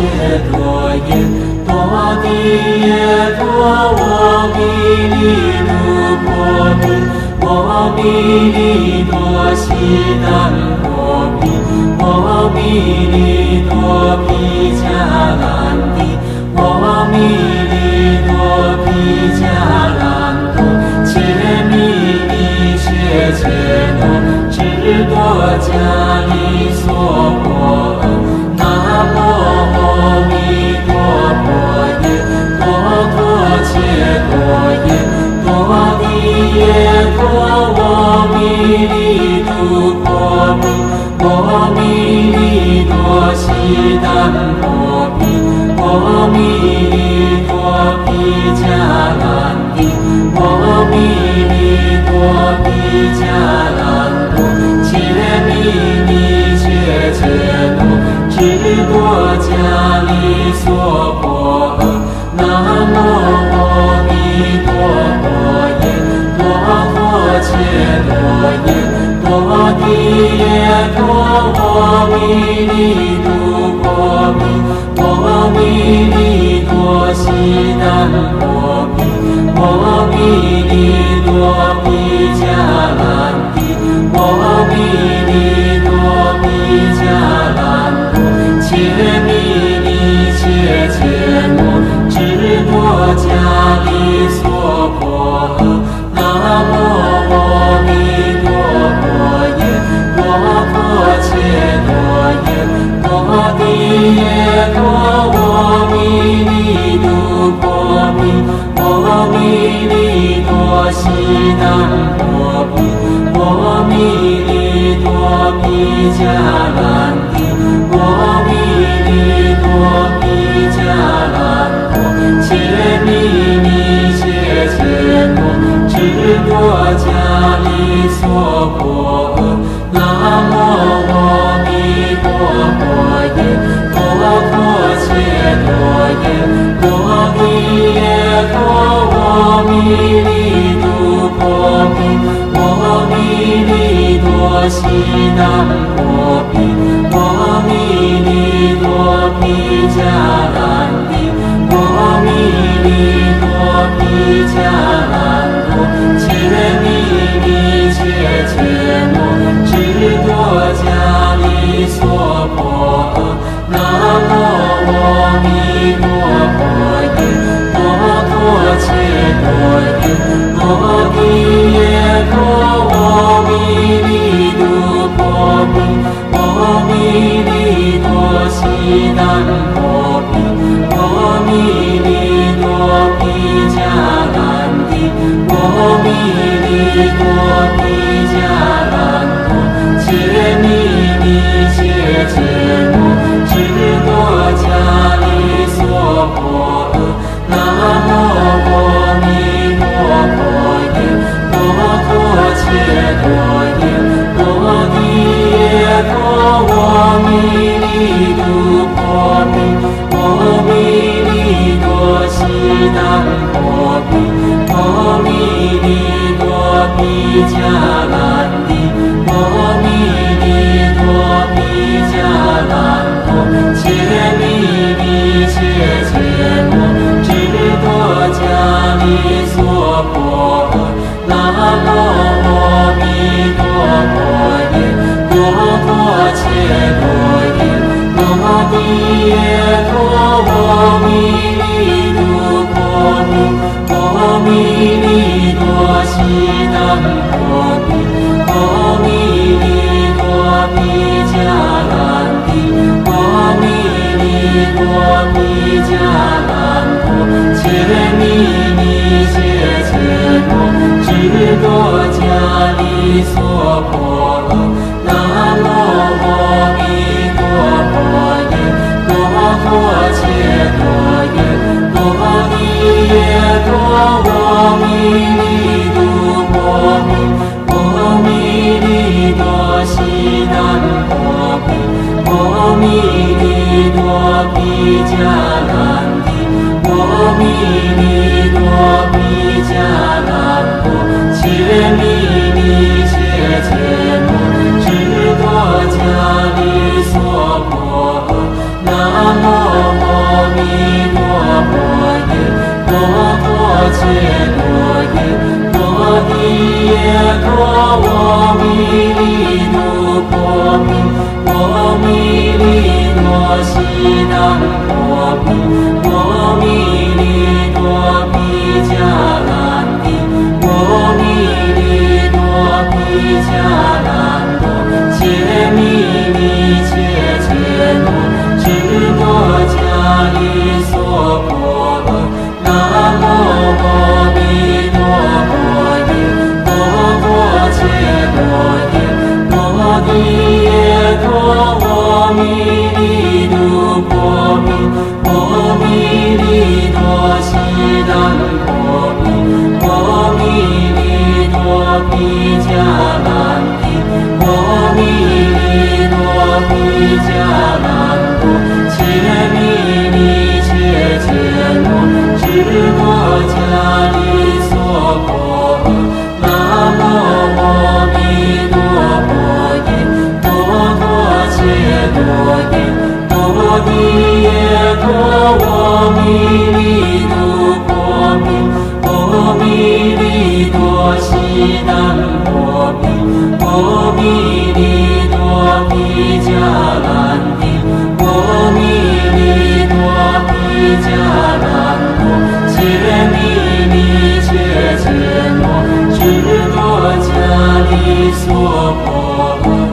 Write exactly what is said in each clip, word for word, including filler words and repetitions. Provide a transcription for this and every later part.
切多耶，多地耶多我弥利度婆毗，我弥利多悉达婆毗，我弥利多毗迦兰帝，我弥利多毗迦兰多，切弥利切切多，智多迦利娑婆诃。南无阿弥陀佛耶，多多切多耶，多地耶多我弥利度婆毗，我弥利多悉达婆毗，我弥利多毗迦兰帝，我弥利多毗迦兰多，切弥利切切多，智多迦利娑婆诃。南无阿弥陀佛耶，多多切多耶，多地耶多我弥利度婆毗，我弥利多悉达婆毗，我弥利多毗迦兰帝，我弥利多毗迦兰多，切弥利切切多，智多迦利娑婆诃。南无阿弥陀佛耶，多多切多耶，多地耶多我弥利度婆毗，我弥利多悉达婆毗，我弥利多毗迦兰帝，我弥利多毗迦兰多，切弥利切切多，智多迦利娑婆诃。南无阿弥陀佛耶，多多切多耶，多地耶多我弥利度婆毗，我弥利多悉达婆毗，我弥利多毗迦兰帝，我弥利多毗迦兰多，切弥利切切多，智多迦利娑婆诃。南无阿弥陀佛耶，多多切多耶，多地耶多我弥利度婆毗，我弥利多悉达婆毗，我弥利多毗迦兰帝，我弥利多毗迦兰多，切弥利切切多，智多迦利娑婆诃。南无阿弥陀佛耶，多多切多耶，多地耶多我弥利度婆毗，我弥利多悉达婆毗，我弥利多毗迦兰帝，我弥利多毗迦兰多，切弥利切切多，智多迦利娑婆诃。南无阿弥陀佛耶，多多切多耶，多地耶多我弥利度婆毗，我弥利多悉达婆毗，我弥利多毗迦兰帝，我弥利多毗迦兰多，切弥利切切多，智多迦利娑婆诃。南无阿弥陀佛耶，多多切多耶，多地耶多我弥利度婆毗，我弥利多悉达婆毗，我弥利多毗迦兰帝，我弥利多毗迦兰多，切弥利切切多，智多迦利娑婆诃。南无弥陀佛耶，多多切多耶，多地耶多阿弥陀佛明，阿弥陀悉当佛明，阿弥陀毗迦兰帝，阿弥陀毗迦兰多，切弥弥切切多，智多迦利娑婆诃，南无阿弥陀佛耶，多多切多耶，多地耶多阿弥陀佛明，阿弥陀悉当佛明，阿弥陀毗迦兰帝，阿弥陀毗迦兰多，切弥弥切切多，智多迦利娑婆诃，南无阿弥陀佛耶，多多切多耶，多地耶多阿弥陀佛明，阿弥陀悉当佛明，阿弥陀毗迦兰帝，阿弥陀毗迦兰多，切弥弥切切多，智多迦利娑婆诃。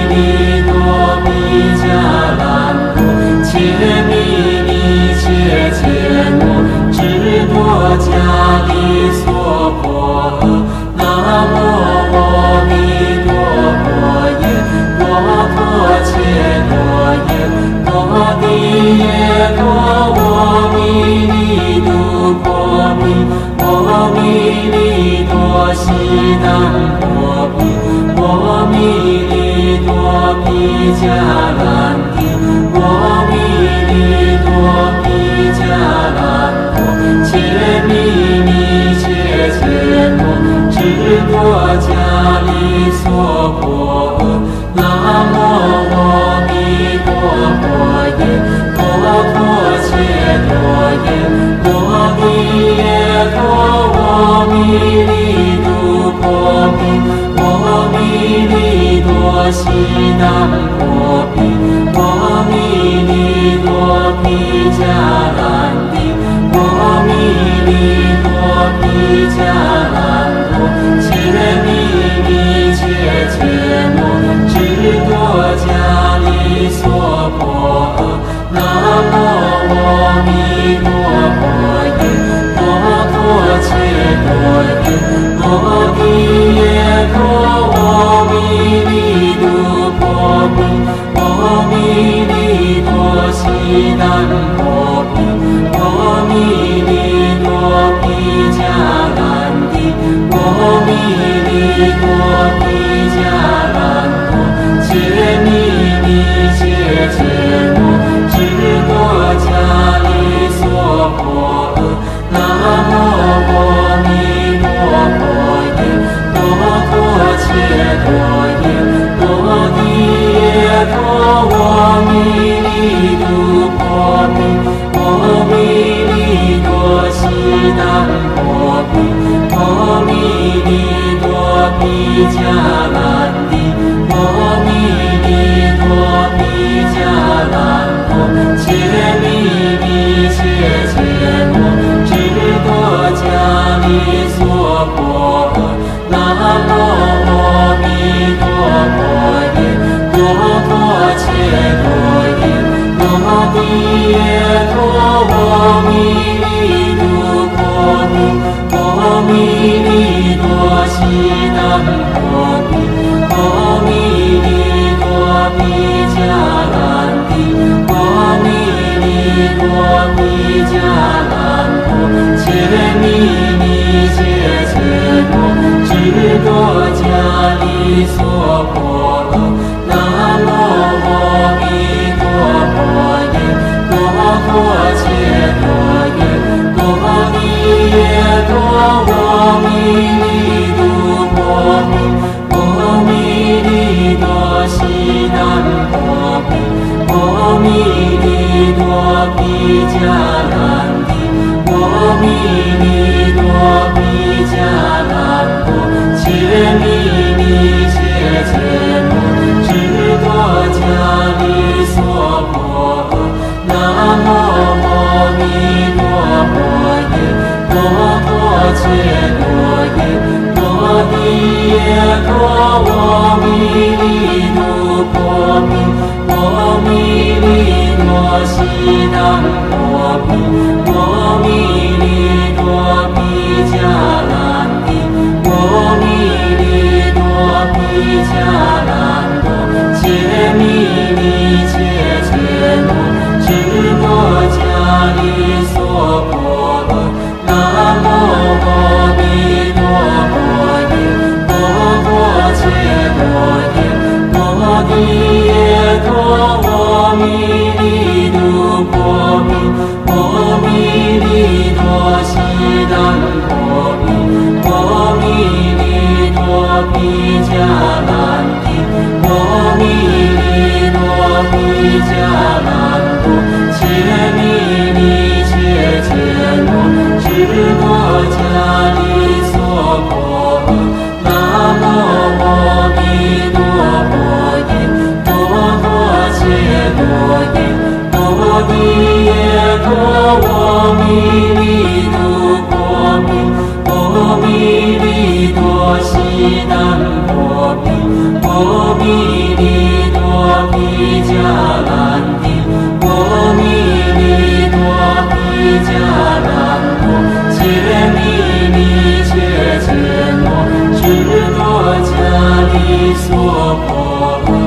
切南无比，阿弥利多毗迦兰帝，阿弥利多毗迦兰陀，切弥弥切切摩，智多迦利娑婆诃。南无阿弥陀佛耶，陀陀切多耶，摩帝耶陀，阿弥利度婆毗，阿弥利多悉南婆毗，阿弥利多毗迦兰帝，阿弥利多毗迦兰陀，切弥弥切切摩，智多迦利娑婆诃。南无阿弥陀佛耶，陀陀切多耶，摩帝耶陀，阿弥利度婆毗，阿弥利多悉南婆毗，阿弥利多毗迦兰帝，阿弥利多毗迦兰陀，切弥弥切切摩，智多迦利娑婆诃。南无阿弥陀佛耶，陀陀切多耶，摩帝耶陀，阿弥利度婆毗，阿弥利多悉南婆毗，阿弥利多毗迦兰帝，阿弥利多毗迦兰陀，切弥弥切切摩，智多迦利娑婆诃。南无阿弥陀佛耶，陀陀切多耶，摩帝耶陀，阿弥利度婆毗，阿弥利多悉南婆毗，阿弥利多毗迦兰帝，阿弥利多毗迦兰陀，切弥弥切切摩，智多迦利娑婆诃。南无阿弥陀佛耶，陀陀切多耶，摩帝耶陀，阿弥利度婆毗，阿弥利多悉南婆毗，阿弥利多毗迦兰帝，阿弥利多毗迦兰陀，切弥弥切切摩，智多迦利娑婆诃。南无阿弥陀佛耶，陀陀切多耶，摩帝耶陀，阿弥利度婆毗，阿弥利多悉南婆毗，阿弥利多毗迦兰帝，阿弥利多毗迦兰陀，切弥弥切切摩，智多迦利娑婆诃。南无阿弥陀佛耶，陀陀切多耶，摩帝耶陀，阿弥利度婆毗，阿弥利多悉南婆毗，阿弥利多毗迦兰帝，阿弥利多毗迦兰陀，切弥弥切切摩，智多迦利娑婆诃。南无阿弥陀佛耶，陀陀切多耶，摩帝耶陀，阿弥利度婆毗，阿弥利多悉南婆毗，阿弥利多毗迦兰帝，阿弥利多毗迦兰陀，切弥弥切切摩，智多迦利娑婆诃。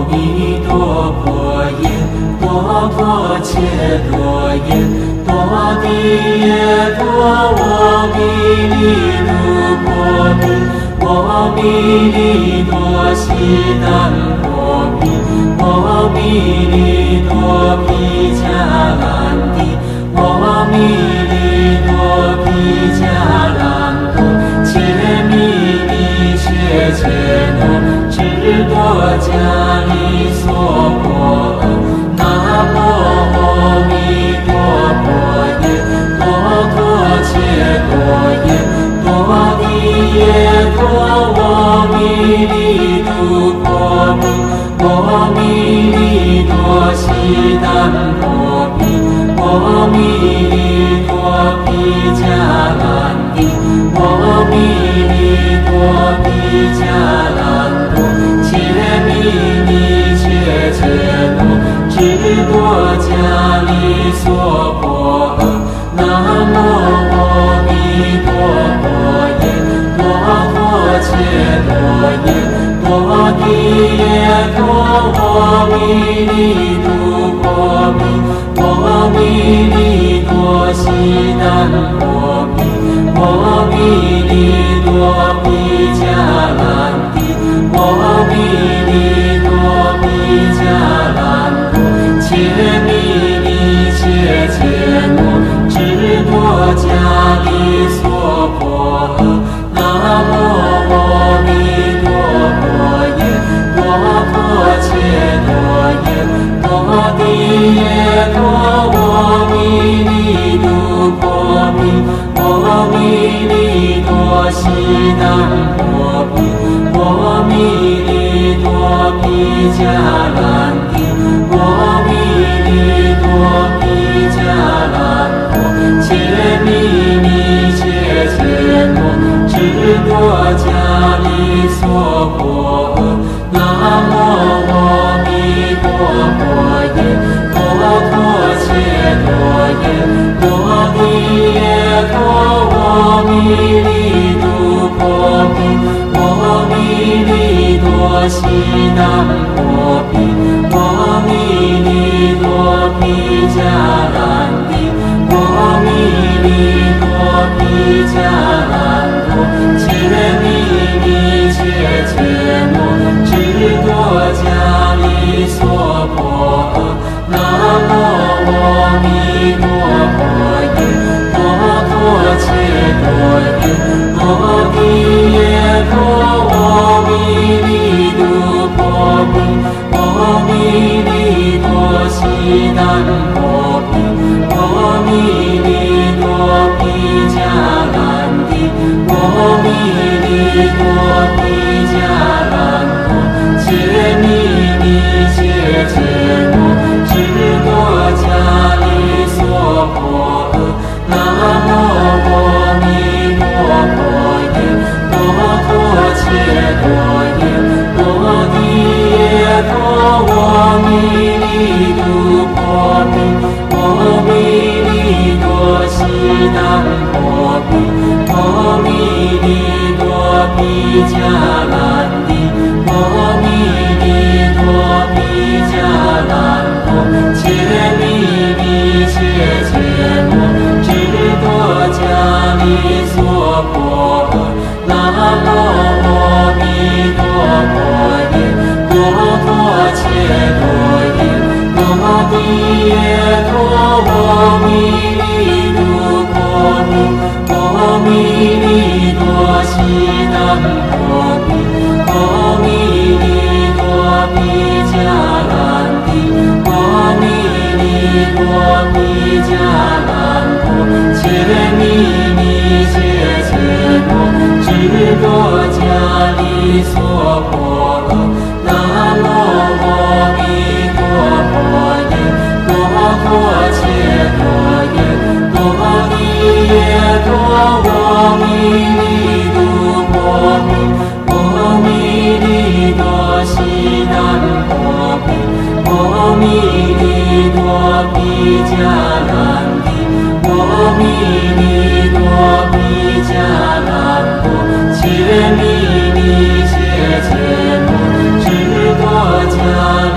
弥陀佛耶，多陀切多耶，多地耶多阿弥陀佛弥，阿弥陀悉达摩毗，阿弥陀毗迦兰帝，阿弥陀毗迦兰多，切弥尼切切那，智多迦利娑婆诃。南无阿弥陀佛耶，多陀切多耶，多地耶多阿弥陀佛弥，阿弥陀悉达摩毗，阿弥陀毗迦兰帝，阿弥陀毗迦兰多，切弥尼切切那，智多迦利娑婆诃。南无阿弥陀佛耶，多陀切多耶，多地耶多阿弥陀佛弥，阿弥陀悉达摩毗，阿弥陀毗迦兰帝，阿弥陀毗迦兰多，切弥尼切切那，智多迦利娑婆诃。南无阿弥陀佛耶，多陀切多耶，多地耶多阿弥陀佛弥，阿弥陀悉达摩毗，阿弥陀毗迦兰帝，阿弥陀毗迦兰多，切弥尼切切那，智多迦利娑婆诃。南无阿弥陀佛耶，多陀切多耶，多地耶多阿弥陀佛弥，阿弥陀悉达摩毗，阿弥陀毗迦兰帝，阿弥陀毗迦兰多，切弥尼切切那，智多迦利娑婆诃。南无阿弥陀佛耶，多陀切多耶，多地耶多阿弥陀佛弥，阿弥陀悉达摩毗，阿弥陀毗迦兰帝，阿弥陀毗迦兰多，切弥尼切切那，智多迦利娑婆诃。南无阿弥陀佛耶，多陀切多耶，多地耶多阿弥陀佛弥，阿弥陀悉达摩毗，阿弥陀毗迦兰帝，阿弥陀毗迦兰多，切弥尼切切那，智多迦利娑婆诃。南无阿弥陀佛耶，多陀切多耶，多地耶多阿弥陀佛弥，阿弥陀悉达摩毗，阿弥陀毗迦兰帝，阿弥陀毗迦兰多，切弥尼切切那，智多迦利娑婆诃。南无阿弥陀佛耶，多陀切多耶，多地耶多阿弥陀佛弥，阿弥陀悉达摩毗，阿弥陀毗迦兰帝，阿弥陀毗迦兰多，切弥尼切切那，智多迦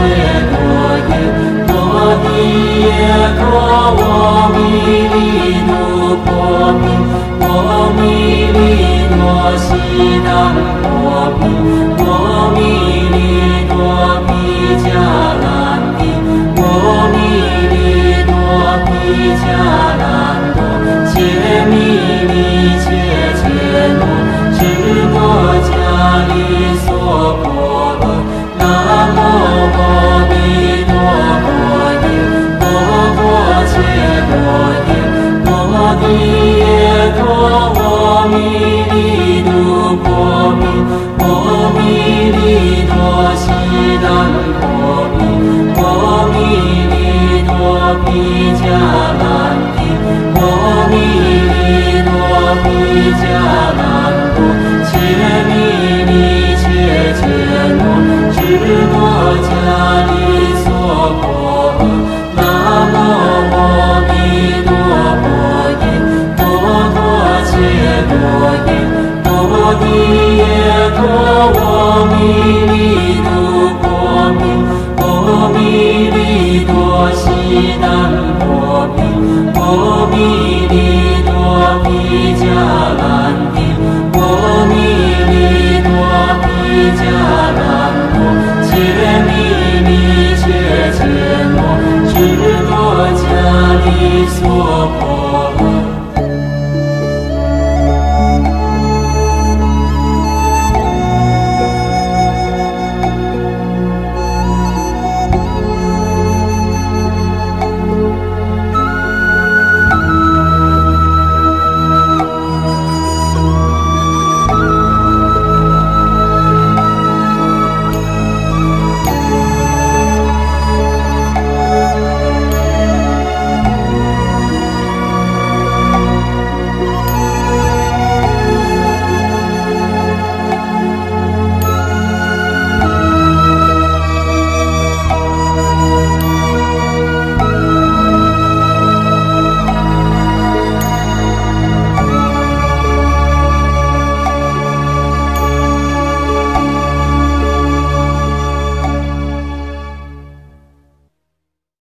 多耶，多地耶多我弥利度婆毗，我弥利多悉当婆毗，我弥利多毗迦兰帝，我弥利多毗迦兰多，切弥利切切诺，智多迦利娑婆诃。南无阿弥陀佛耶，多佛切多耶，多地耶多我弥利度婆毗，我弥利多悉当婆毗，我弥利多毗迦兰帝，我弥利多毗迦兰多，切弥利切切诺，智多迦利娑婆诃。南无阿弥陀佛耶，多多切多耶，多地耶多我弥利度婆毗，我弥利多悉当婆毗，我弥利多毗迦兰帝，我弥利多毗迦兰多，切弥利切切诺，智多迦利娑婆诃。